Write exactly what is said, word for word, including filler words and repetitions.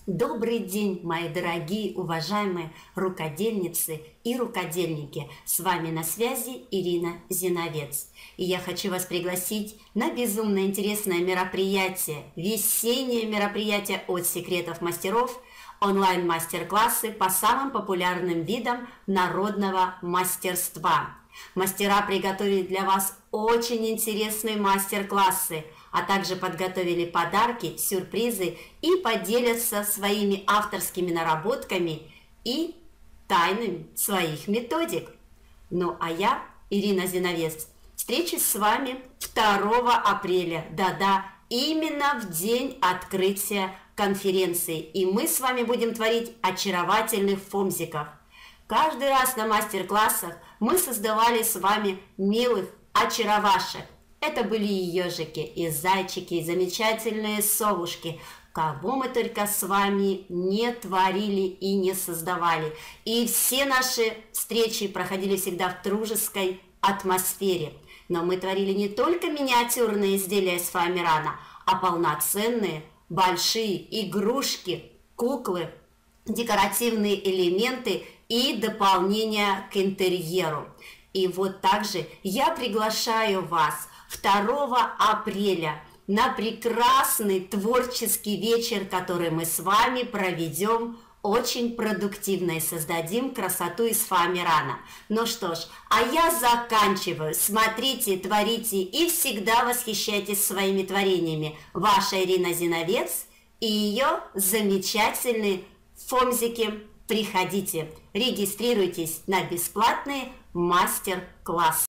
Добрый день, мои дорогие, уважаемые рукодельницы и рукодельники! С вами на связи Ирина Зиновец. И я хочу вас пригласить на безумно интересное мероприятие, весеннее мероприятие от Секретов Мастеров, онлайн-мастер-классы по самым популярным видам народного мастерства. Мастера приготовили для вас очень интересные мастер-классы, а также подготовили подарки, сюрпризы и поделятся своими авторскими наработками и тайнами своих методик. Ну а я, Ирина Зиновец, встречусь с вами второго апреля, да-да, именно в день открытия конференции, и мы с вами будем творить очаровательных фомзиков. Каждый раз на мастер-классах мы создавали с вами милых очаровашек. Это были и ежики, и зайчики, и замечательные совушки. Кого мы только с вами не творили и не создавали. И все наши встречи проходили всегда в дружеской атмосфере. Но мы творили не только миниатюрные изделия из фоамирана, а полноценные, большие игрушки, куклы, декоративные элементы и дополнения к интерьеру. И вот также я приглашаю вас второго апреля на прекрасный творческий вечер, который мы с вами проведем очень продуктивно и создадим красоту из фоамирана. Ну что ж, а я заканчиваю. Смотрите, творите и всегда восхищайтесь своими творениями. Ваша Ирина Зиновец и ее замечательные фомзики. Приходите, регистрируйтесь на бесплатные мастер-классы.